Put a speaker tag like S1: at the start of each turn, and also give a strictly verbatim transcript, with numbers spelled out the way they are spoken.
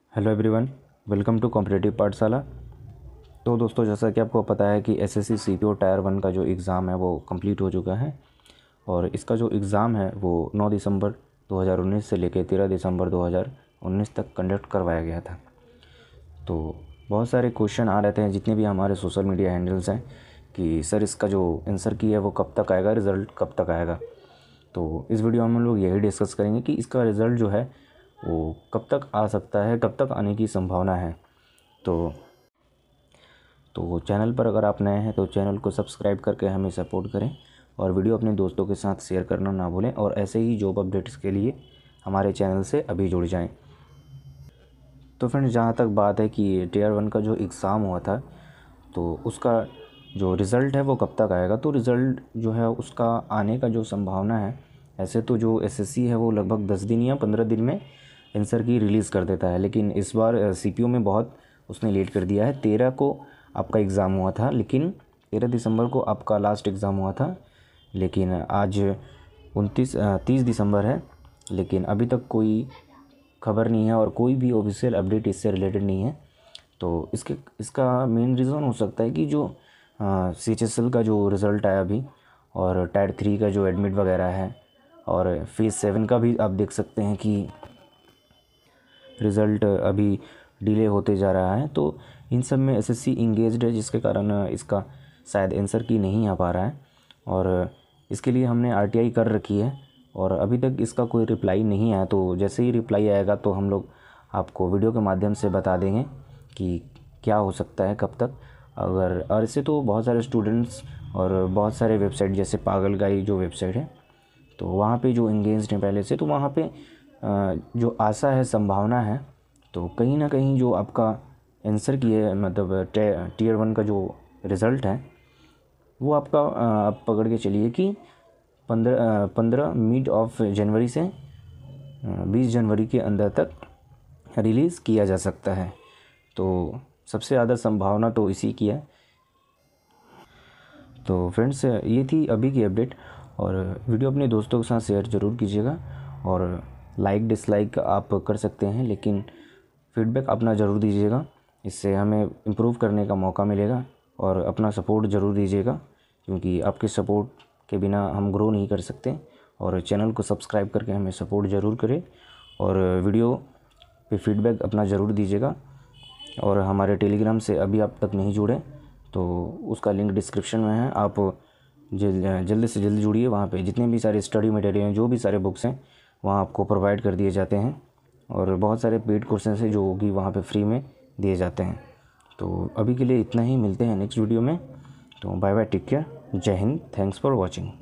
S1: Hello everyone, welcome to competitive Pathshala. तो दोस्तों, जैसा कि आपको पता है कि एसएससी सीपीओ टायर वन का जो एग्ज़ाम है वो कंप्लीट हो चुका है और इसका जो एग्ज़ाम है वो नौ दिसंबर दो हज़ार उन्नीस से लेकर तेरह दिसंबर दो हज़ार उन्नीस तक कंडक्ट करवाया गया था। तो बहुत सारे क्वेश्चन आ रहे थे जितने भी हमारे सोशल मीडिया हैंडल्स हैं कि सर इसका जो आंसर की है वो कब तक आएगा, रिज़ल्ट कब तक आएगा। तो इस वीडियो में हम लोग यही डिस्कस करेंगे कि इसका रिज़ल्ट जो है वो कब तक आ सकता है, कब तक आने की संभावना है। तो तो चैनल पर अगर आप नए हैं तो चैनल को सब्सक्राइब करके हमें सपोर्ट करें और वीडियो अपने दोस्तों के साथ शेयर करना ना भूलें और ऐसे ही जॉब अपडेट्स के लिए हमारे चैनल से अभी जुड़ जाएं। तो फ्रेंड्स, जहाँ तक बात है कि टीयर वन का जो एग्ज़ाम हुआ था तो उसका जो रिज़ल्ट है वो कब तक आएगा, तो रिज़ल्ट जो है उसका आने का जो संभावना है, ऐसे तो जो एसएससी है वो लगभग दस दिन या पंद्रह दिन में आंसर की रिलीज़ कर देता है, लेकिन इस बार सीपीओ में बहुत उसने लेट कर दिया है। तेरह को आपका एग्ज़ाम हुआ था, लेकिन तेरह दिसंबर को आपका लास्ट एग्ज़ाम हुआ था, लेकिन आज उनतीस तीस दिसंबर है, लेकिन अभी तक कोई खबर नहीं है और कोई भी ऑफिशियल अपडेट इससे रिलेटेड नहीं है। तो इसके इसका मेन रीज़न हो सकता है कि जो सी एच एस एल का जो रिज़ल्ट आया अभी और टायर थ्री का जो एडमिट वगैरह है और फेज़ सेवन का भी आप देख सकते हैं कि रिज़ल्ट अभी डिले होते जा रहा है। तो इन सब में एसएससी इंगेज्ड है, जिसके कारण इसका शायद आंसर की नहीं आ पा रहा है और इसके लिए हमने आरटीआई कर रखी है और अभी तक इसका कोई रिप्लाई नहीं आया। तो जैसे ही रिप्लाई आएगा तो हम लोग आपको वीडियो के माध्यम से बता देंगे कि क्या हो सकता है, कब तक। अगर और इससे तो बहुत सारे स्टूडेंट्स और बहुत सारे वेबसाइट जैसे पागल गाई जो वेबसाइट है तो वहाँ पे जो इंगेज्ड हैं पहले से, तो वहाँ पे जो आशा है, संभावना है, तो कहीं ना कहीं जो आपका आंसर की है, मतलब टीयर वन का जो रिज़ल्ट है वो आपका आप पकड़ के चलिए कि पंद्रह पंद्रह मिड ऑफ जनवरी से बीस जनवरी के अंदर तक रिलीज़ किया जा सकता है। तो सबसे ज़्यादा संभावना तो इसी की है। तो फ्रेंड्स, ये थी अभी की अपडेट और वीडियो अपने दोस्तों के साथ शेयर ज़रूर कीजिएगा और लाइक डिसलाइक आप कर सकते हैं, लेकिन फीडबैक अपना ज़रूर दीजिएगा, इससे हमें इम्प्रूव करने का मौका मिलेगा। और अपना सपोर्ट ज़रूर दीजिएगा, क्योंकि आपके सपोर्ट के बिना हम ग्रो नहीं कर सकते। और चैनल को सब्सक्राइब करके हमें सपोर्ट ज़रूर करें और वीडियो पे फीडबैक अपना ज़रूर दीजिएगा। और हमारे टेलीग्राम से अभी आप तक नहीं जुड़े तो उसका लिंक डिस्क्रिप्शन में है, आप जल्द जल्दी से जल्दी जुड़िए। वहाँ पे जितने भी सारे स्टडी मटेरियल हैं, जो भी सारे बुक्स हैं, वहाँ आपको प्रोवाइड कर दिए जाते हैं और बहुत सारे पेड कोर्सेज हैं जो कि वहाँ पे फ्री में दिए जाते हैं। तो अभी के लिए इतना ही, मिलते हैं नेक्स्ट वीडियो में। तो बाय बाय, टेक केयर, जय हिंद, थैंक्स फॉर वॉचिंग।